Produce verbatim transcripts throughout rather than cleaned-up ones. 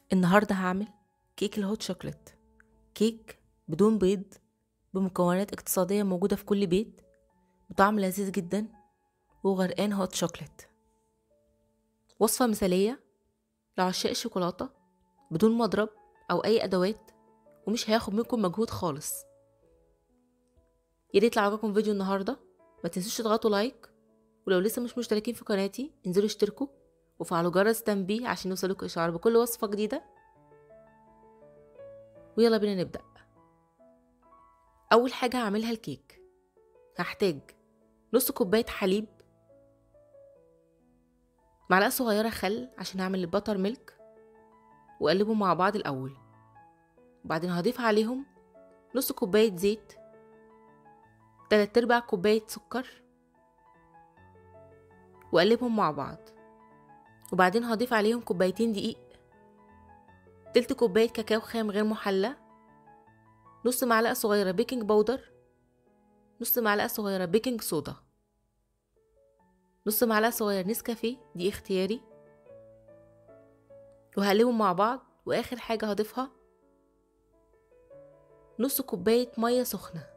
النهاردة هعمل كيك الهوت شوكليت. كيك بدون بيض، بمكونات اقتصادية موجودة في كل بيت، بطعم لذيذ جدا وغرقان هوت شوكليت. وصفة مثالية لعشاق الشوكولاتة، بدون مضرب أو أي أدوات، ومش هياخد منكم مجهود خالص. ياريت لو عجبكم فيديو النهاردة ما تنسوش تضغطوا لايك، ولو لسه مش مشتركين في قناتي انزلوا اشتركوا وفعلوا جرس التنبيه عشان يوصلكوا إشعار بكل وصفة جديدة. ويلا بينا نبدأ. أول حاجة هعملها الكيك. هحتاج نص كوباية حليب، معلقة صغيرة خل عشان اعمل الباتر ميلك، واقلبهم مع بعض الاول. وبعدين هضيف عليهم نص كوباية زيت، تلات ارباع كوباية سكر، واقلبهم مع بعض. وبعدين هضيف عليهم كوبايتين دقيق، تلت كوباية كاكاو خام غير محلى، نص معلقة صغيرة بيكنج باودر، نص معلقة صغيرة بيكنج صودا، نص معلقة صغيرة نسكافيه دي اختياري، وهقلبهم مع بعض. واخر حاجة هضيفها نص كوباية مية سخنة.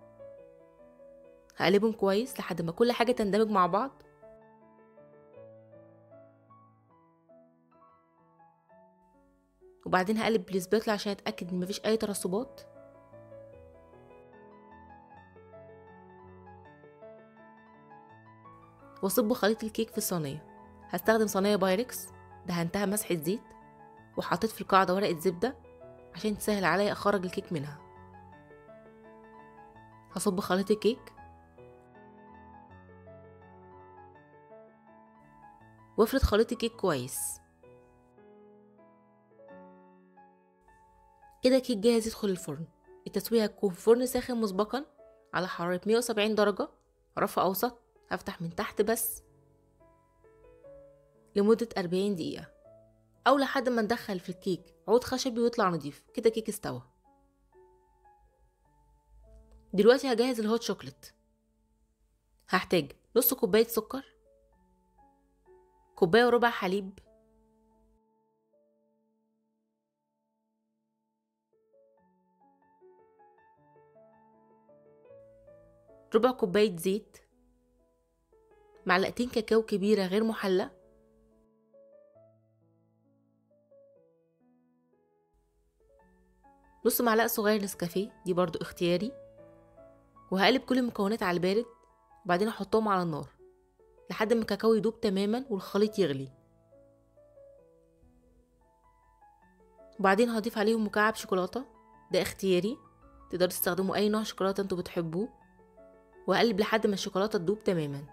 هقلبهم كويس لحد ما كل حاجة تندمج مع بعض. وبعدين هقلب بالسباتلا عشان اتاكد ان مفيش اي ترسبات. واصب خليط الكيك في الصينيه. هستخدم صينيه بايركس دهنتها مسحه زيت، وحطيت في القاعده ورقه زبده عشان تسهل عليا اخرج الكيك منها. هصب خليط الكيك وافرد خليط الكيك كويس. كده كيك جاهز يدخل الفرن. التسويه هتكون في فرن ساخن مسبقا على حراره مية وسبعين درجه، رف اوسط. هفتح من تحت بس لمده أربعين دقيقه، او لحد ما ندخل في الكيك عود خشبي ويطلع نضيف. كده كيك استوى. دلوقتي هجهز الهوت شوكليت. هحتاج نص كوبايه سكر، كوبايه وربع حليب، ربع كوبايه زيت، معلقتين كاكاو كبيره غير محلى، نص معلقه صغير نسكافيه دي برضو اختياري. وهقلب كل المكونات على البارد، وبعدين احطهم على النار لحد ما الكاكاو يدوب تماما والخليط يغلي. وبعدين هضيف عليهم مكعب شوكولاته ده اختياري، تقدروا تستخدموا اي نوع شوكولاته انتوا بتحبوه. وهقلب لحد ما الشوكولاته تدوب تماما.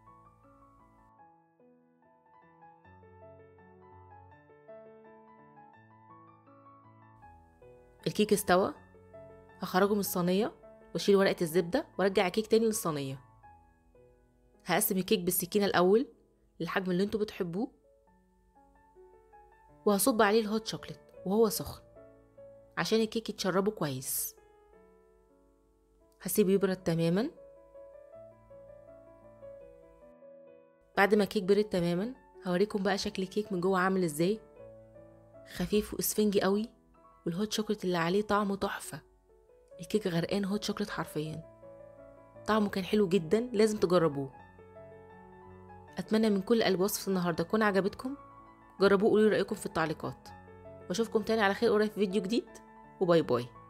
الكيك استوى. هخرجه من الصينيه واشيل ورقه الزبده وارجع الكيك تاني للصينيه. هقسم الكيك بالسكينه الاول للحجم اللي انتوا بتحبوه، وهصب عليه الهوت شوكليت وهو سخن عشان الكيك يتشربه كويس. هسيبه يبرد تماما. بعد ما الكيك برد تماما هوريكم بقى شكل الكيك من جوه عامل ازاي. خفيف واسفنجي قوي، والهوت شوكليت اللي عليه طعمه تحفه. الكيك غرقان هوت شوكليت حرفيا. طعمه كان حلو جدا، لازم تجربوه. اتمنى من كل قلب وصفه النهارده تكون عجبتكم. جربوه وقولوا رايكم في التعليقات. واشوفكم تاني على خير قريب في فيديو جديد، وباي باي.